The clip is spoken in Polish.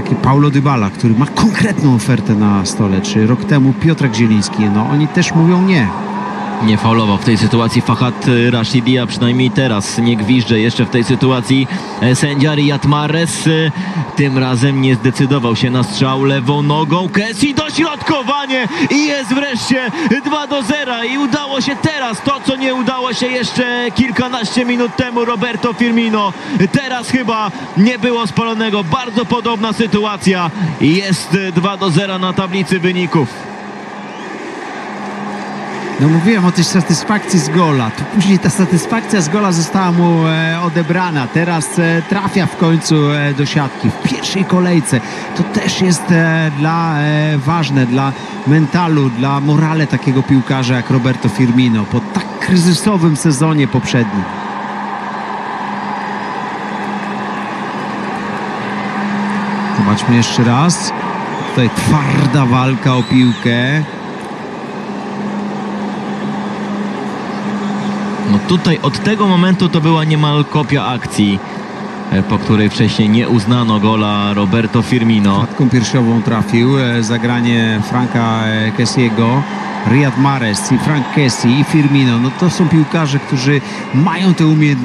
Paulo Dybala, który ma konkretną ofertę na stole, czy rok temu Piotrek Zieliński, no oni też mówią nie. Nie faulował w tej sytuacji Fahad Rashidi, a przynajmniej teraz nie gwizdże jeszcze w tej sytuacji sędzia Riyad Mahrez. Tym razem nie zdecydował się na strzał lewą nogą. Kessie, dośrodkowanie i jest wreszcie 2-0 i udało się teraz to, co nie udało się jeszcze kilkanaście minut temu Roberto Firmino. Teraz chyba nie było spalonego. Bardzo podobna sytuacja i jest 2-0 na tablicy wyników. No mówiłem o tej satysfakcji z gola, to później ta satysfakcja z gola została mu odebrana. Teraz trafia w końcu do siatki w pierwszej kolejce. To też jest ważne dla mentalu, dla morale takiego piłkarza jak Roberto Firmino po tak kryzysowym sezonie poprzednim. Zobaczmy jeszcze raz. Tutaj twarda walka o piłkę. No tutaj od tego momentu to była niemal kopia akcji, po której wcześniej nie uznano gola Roberto Firmino. Klatką piersiową trafił, zagranie Franka Kessiego, Riyad Mahrez i Frank Kessie i Firmino. No to są piłkarze, którzy mają te umiejętności.